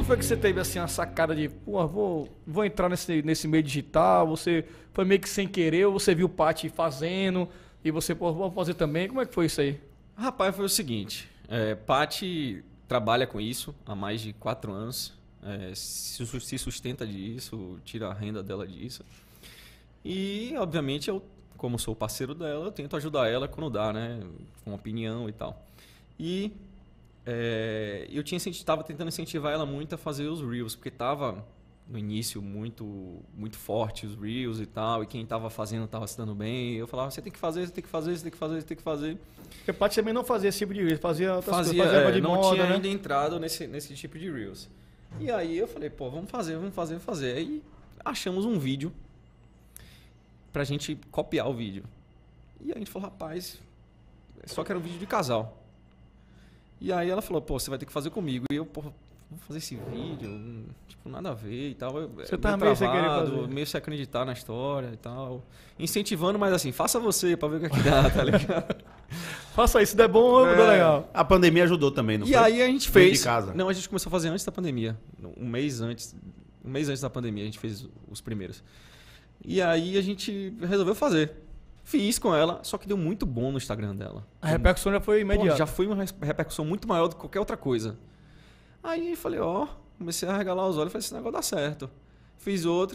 foi que você teve assim a sacada de, pô, vou entrar nesse meio digital? Você foi meio que sem querer, ou você viu o Paty fazendo e você, pô, vou fazer também? Como é que foi isso aí? Rapaz, foi o seguinte, Paty trabalha com isso há mais de 4 anos, se sustenta disso, tira a renda dela disso. E, obviamente, eu, como sou parceiro dela, eu tento ajudar ela quando dá, né? Com opinião e tal. E eu estava tentando incentivar ela muito a fazer os Reels, porque estava no início muito forte os Reels e tal, e quem estava fazendo estava se dando bem. Eu falava, você tem que fazer, você tem que fazer, você tem que fazer, você tem que fazer. Porque o Paty também não fazia esse tipo de Reels, fazia outras coisas, Fazia de não moda, tinha né? ainda entrado nesse tipo de Reels. E aí eu falei, pô, vamos fazer. Aí achamos um vídeo pra gente copiar o vídeo. E aí a gente falou, rapaz, só que era um vídeo de casal. E aí ela falou, pô, você vai ter que fazer comigo. E eu, pô, vamos fazer esse vídeo, tipo, nada a ver e tal. Você tá meio sem querer fazer. Meio sem acreditar na história e tal. Incentivando, mas assim, faça você pra ver o que é que dá, tá ligado? Faça isso, se der bom, dá legal. A pandemia ajudou também, não E foi? aí a gente Veio fez. de casa. Não, a gente começou a fazer antes da pandemia. Um mês antes da pandemia a gente fez os primeiros. E aí a gente resolveu fazer. Fiz com ela, só que deu muito bom no Instagram dela. A repercussão já foi imediata. Pô, já foi uma repercussão muito maior do que qualquer outra coisa. Aí falei, comecei a arregalar os olhos e falei, esse negócio dá certo. Fiz outro.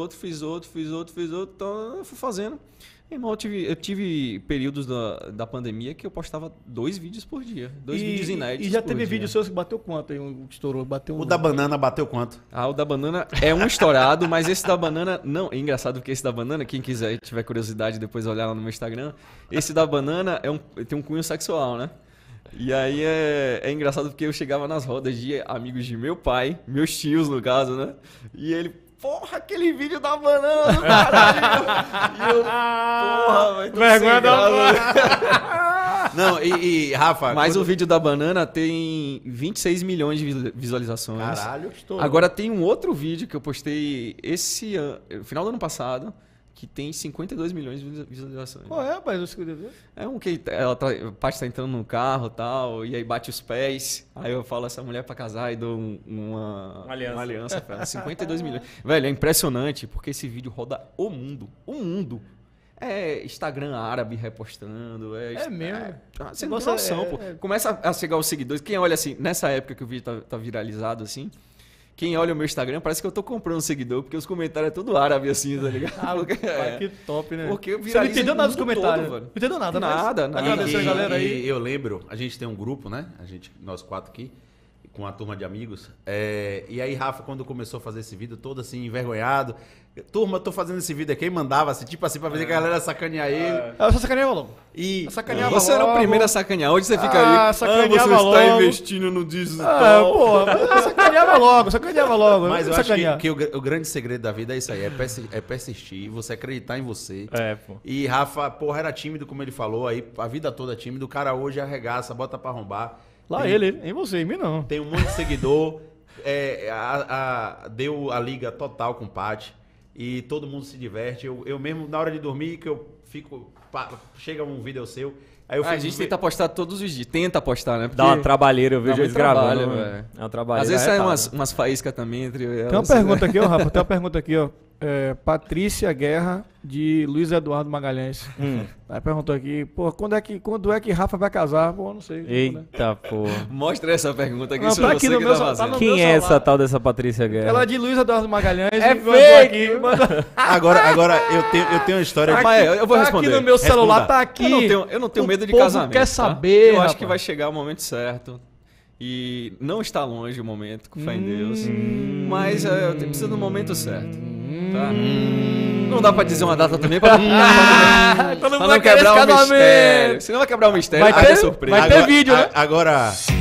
Então eu fui fazendo. Irmão, eu tive períodos da pandemia que eu postava 2 vídeos por dia. 2 vídeos inéditos. E já por teve dia. vídeo seu que bateu quanto aí? Estourou, bateu O da banana bateu quanto? O da banana é um estourado, mas esse da banana não. É engraçado porque esse da banana, quem quiser, tiver curiosidade, depois olhar lá no meu Instagram, esse da banana tem um cunho sexual, né? E aí é engraçado porque eu chegava nas rodas de amigos de meu pai, meus tios no caso, né? E ele, porra, aquele vídeo da banana do caralho! E eu, porra, vai tudo Vergonha sem da graça. Não, e Rafa... Mas o vídeo da banana tem 26 milhões de visualizações. Caralho, estourou. Agora tem um outro vídeo que eu postei no final do ano passado, que tem 52 milhões de visualizações. Pô, rapaz, eu escutei. É um que o Paty tá entrando no carro e tal, e aí bate os pés. Aí eu falo essa mulher pra casar e dou uma aliança pra ela. 52 milhões. Velho, é impressionante, porque esse vídeo roda o mundo. O mundo. É Instagram árabe repostando. É mesmo? Você não tem noção, pô. Começa a chegar os seguidores. Quem olha assim, nessa época que o vídeo tá viralizado assim, quem olha o meu Instagram parece que eu tô comprando seguidor, porque os comentários é tudo árabe assim, tá ligado? Que top, né? Porque você não entendeu nada dos comentários. Todo, não entendeu nada, Nada. Agradecer a galera aí. E eu lembro, a gente tem um grupo, né? Nós 4 aqui, com a turma de amigos. E aí, Rafa, quando começou a fazer esse vídeo, todo assim, envergonhado. Turma, tô fazendo esse vídeo aqui, e mandava assim, tipo assim, pra ver que a galera sacanear ele. Eu só sacaneava logo. E você era o primeiro a sacanear. Hoje você fica aí. Sacaneava você logo. está investindo no digital. Pô, sacaneava logo. Mas eu acho que o grande segredo da vida é isso aí, é persistir, você acreditar em você. Pô. E Rafa, porra, era tímido, como ele falou, aí a vida toda tímido, o cara hoje arregaça, bota pra arrombar. Ele, em você, em mim não. Tem um monte de seguidor, deu a liga total com o Paty. E todo mundo se diverte. Eu mesmo, na hora de dormir, que eu fico... Chega um vídeo seu... Aí A gente tenta postar todos os dias. Tenta postar, né? Porque dá uma trabalheira, eu vejo eles gravando. Velho. É uma trabalheira. Às vezes sai umas faíscas também entre elas. Tem uma pergunta aqui, ó, Rafa. Tem uma pergunta aqui, ó. Patrícia Guerra, de Luiz Eduardo Magalhães. Aí perguntou aqui, pô, quando é que Rafa vai casar? Pô, não sei. Eita, porra. Mostra essa pergunta aqui, Não, se tá você aqui no que meu tá celular, fazendo. tá no Quem meu é celular. essa tal dessa Patrícia Guerra? Ela é de Luiz Eduardo Magalhães. Agora eu tenho uma história... Mas eu vou Tá responder. aqui no meu celular, Responda. tá aqui. Eu não tenho medo de povo casamento. quer tá? saber, Eu acho rapaz. que vai chegar o momento certo. E não está longe o momento, com fé em Deus. Mas precisa do momento certo. Tá? Não dá pra dizer uma data também pra Todo mundo não vai querer quebrar esse o mistério. casamento. Senão vai quebrar o mistério. Vai Vai ter ter- surpresa. vai ter vídeo, né? Agora,